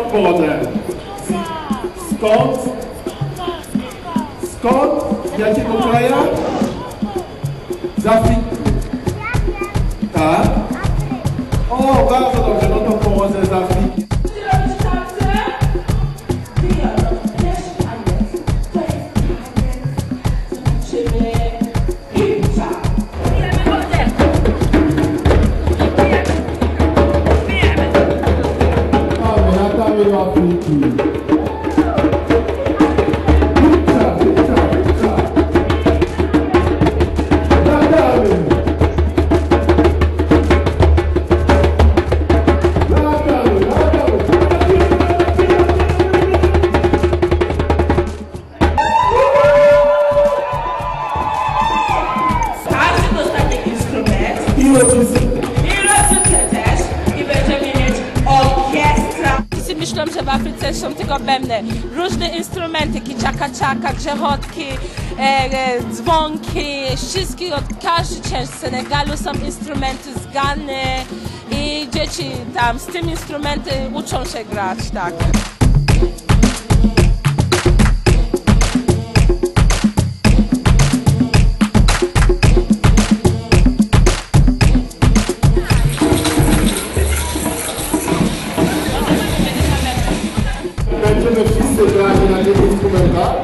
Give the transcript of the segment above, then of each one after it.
wodę. Skąd? Skąd? Z jakiego kraju? Z Afryki. Tak? O, bardzo dobrze, no to pochodzę z Afryki. Myślą, że w Afryce są tylko bębny. Różne instrumenty, czaka, grzechotki, dzwonki, wszystkie od każdej części Senegalu są instrumenty z Gany i dzieci tam z tym instrumenty uczą się grać, tak. Będziemy wszyscy grali na tych instrumentach.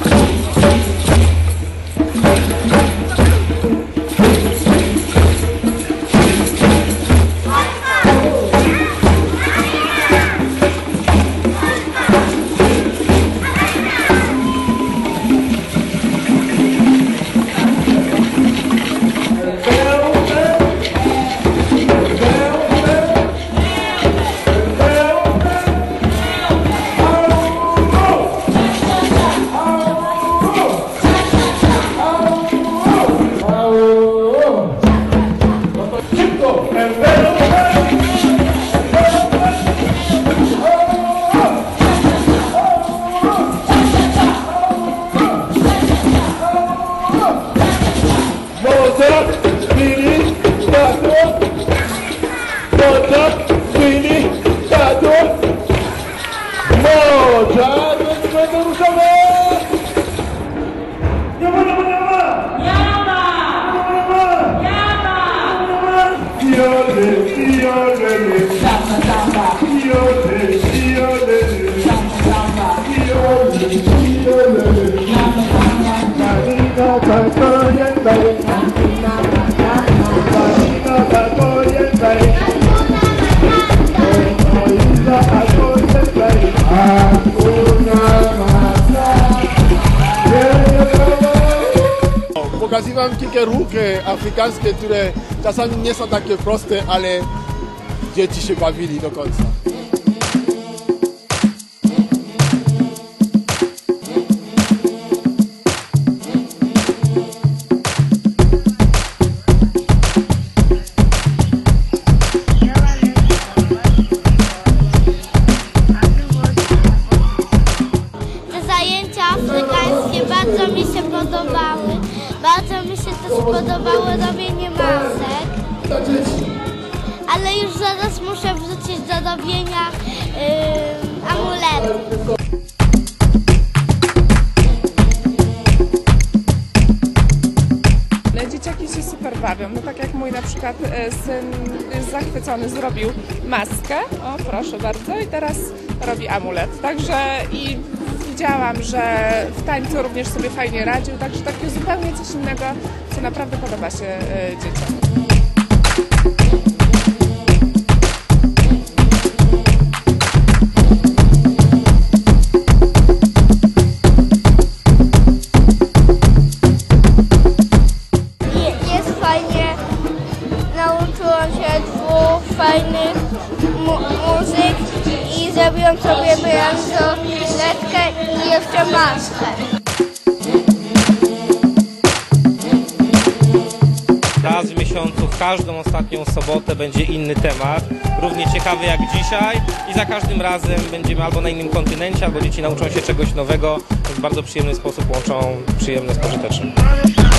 Pokazywałem kilka ruchów afrykańskie, które czasami nie są takie proste, ale dzieci się bawili do końca. Zajęcia afrykańskie bardzo mi się podobały. Bardzo mi się też podobało robienie masek. Ale już zaraz muszę wrzucić do robienia amuletów. Dzieciaki się super bawią, no tak jak mój na przykład syn jest zachwycony, zrobił maskę, o proszę bardzo, i teraz robi amulet, także i widziałam, że w tańcu również sobie fajnie radził, także takie zupełnie coś innego, co naprawdę podoba się dzieciom. Jest fajnie, nauczyłam się dwóch fajnych muzyk i zrobiłam sobie bransoletkę i jeszcze maskę. Raz w miesiącu, w każdą ostatnią sobotę będzie inny temat, równie ciekawy jak dzisiaj i za każdym razem będziemy albo na innym kontynencie, albo dzieci nauczą się czegoś nowego, w bardzo przyjemny sposób łączą przyjemne z pożytecznym.